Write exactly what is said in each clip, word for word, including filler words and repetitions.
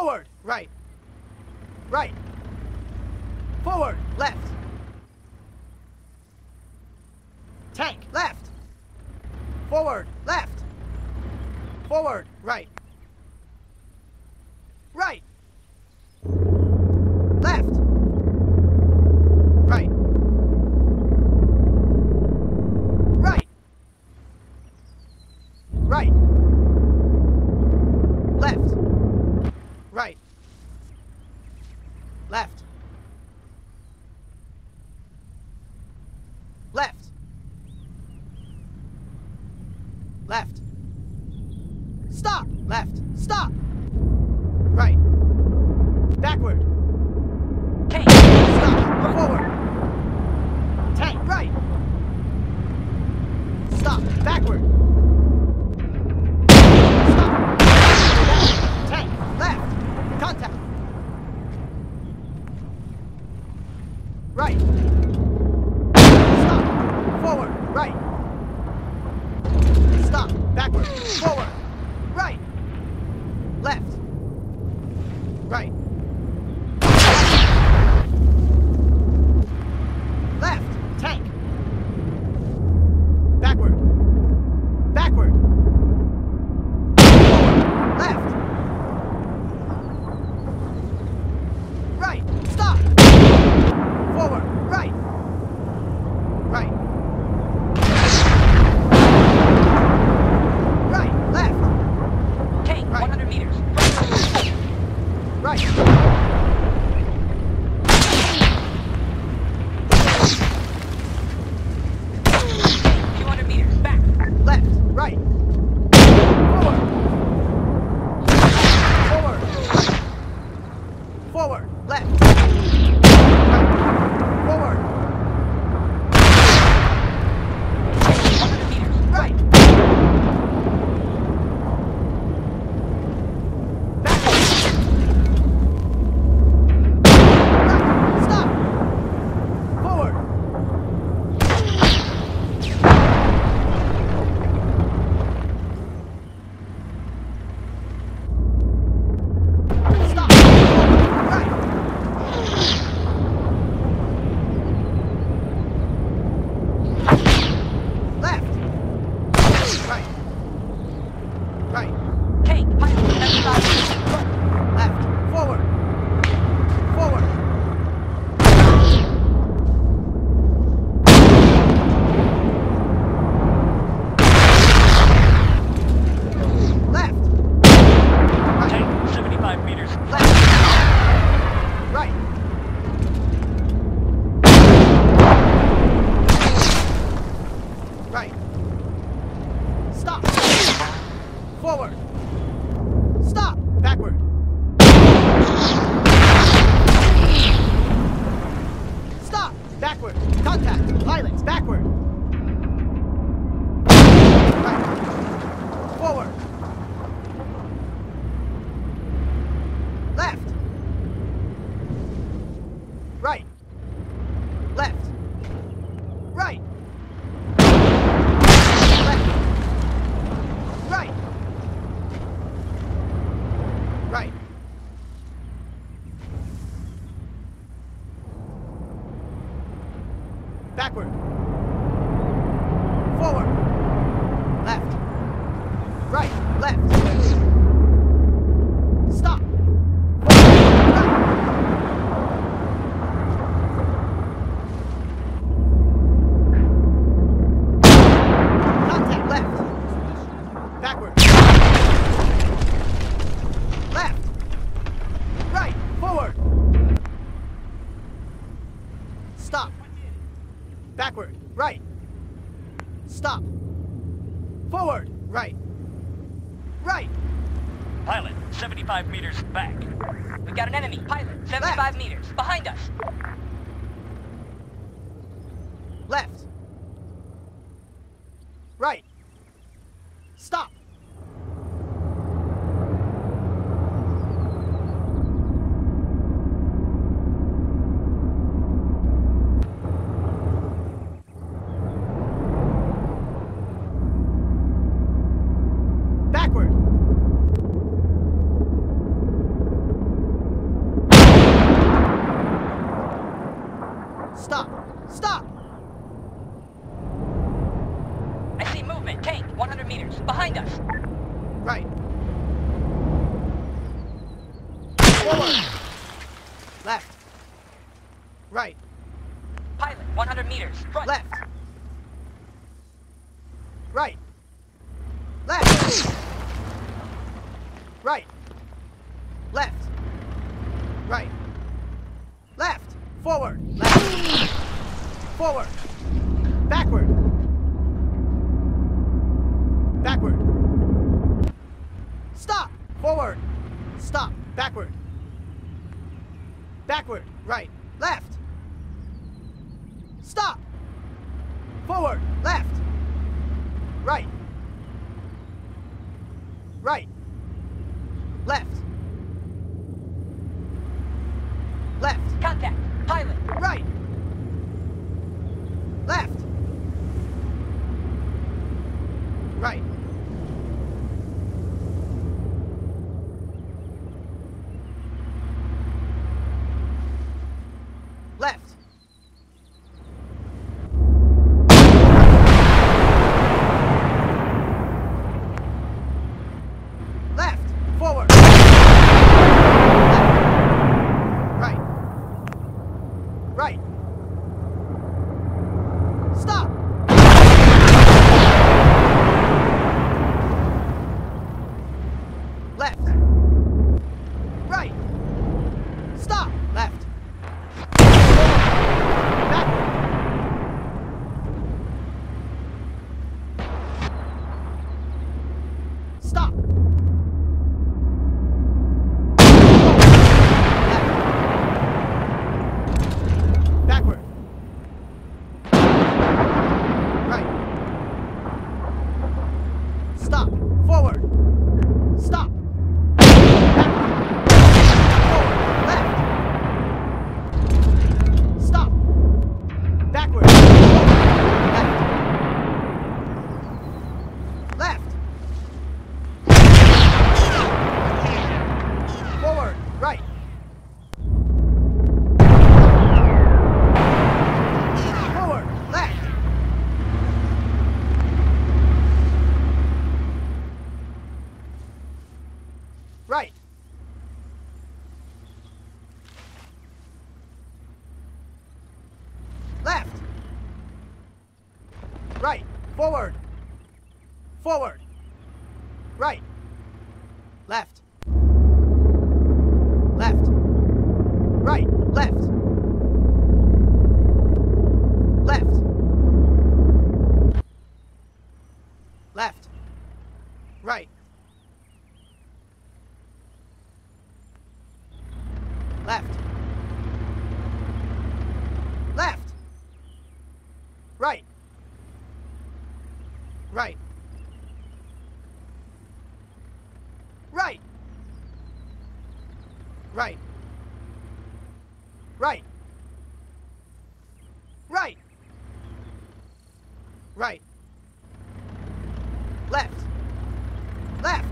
Forward, right. Right. Forward, left. Tank, left. Forward, left. Forward, right. Right. Left. Right. Right. Right. Left. Right. Left. Left. Left. Stop. Left. Stop. Right. Backward. Tank. Stop. Forward. Tank. Right. Stop. Backward. Stop. Backward. Tank. Left. Contact. Right. Stop. Forward. Right. Stop. Backward. Forward. Right. Left. Right. Left. Tank. Backward. Backward. Forward. Left. Right. Stop. Forward. Right. Right. Right. Left. Tank, Right. one hundred meters. Right. two hundred meters. Back. Left. Right. Forward. Forward. Forward. Left. Right. Forward. one hundred meters. Right. Right. Stop. Forward. Stop. Right. Left. Right. Right. Tank, pilot, seventy-five meters. Left. Forward. Forward. Left. Right. Tank, seventy-five meters. Left. Right. Right. Stop. Forward. Stop. Backward. Stop. Backward. Contact. Pilots. Backward. Right. Forward. Left. Right. Left. Right. Left. Right. Right. Backward. Forward. Left. Right. Left. Stop. Forward. Right. Contact. Left. Backward. Left. Right. Forward. Stop. Backward. Right. Stop. Forward. Right. Right. Pilot, seventy-five meters back. We've got an enemy. Pilot, seventy-five meters. Behind us. Left. Right. Stop. Backward. Right. Forward. Left. Right. Pilot, one hundred meters. Front. Left. Right. Left. Right. Left. Right. Left. Forward. Left. Forward. Backward. Backward. Stop. Forward. Stop. Backward. Backward. Right. Left. Stop. Forward. Left. Right. Right. Left. Left. Contact. Pilot. Right. Left. Right. Left. Left. Forward. Left. Right. Right. Stop. Left. Right. Stop. Left. Backward. Stop. Left. Backward. Right. Stop. Forward. Stop. Backward. Left. Forward. Right. Forward. Left. Right. Left. Right. Forward. Forward. Right. Left. Left. Right. Left. Left. Left. Right. Left. Left. Right. Right. Right. Right. Right. Right. Right. Left. Left.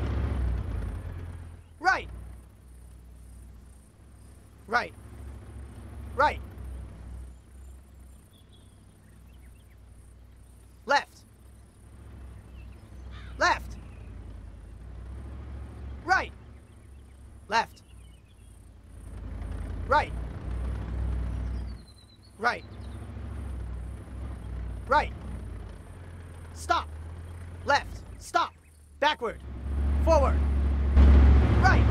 Right. Right. Right. Left. Left. Right. Left. Right. Right. Right. Stop. Left. Stop. Backward. Forward. Right.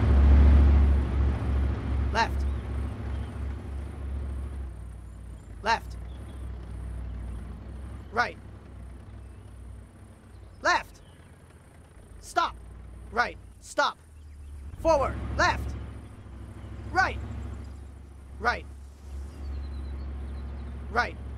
Left. Left. Right. Left. Stop. Right. Stop. Forward. Left. Right. Right. Right.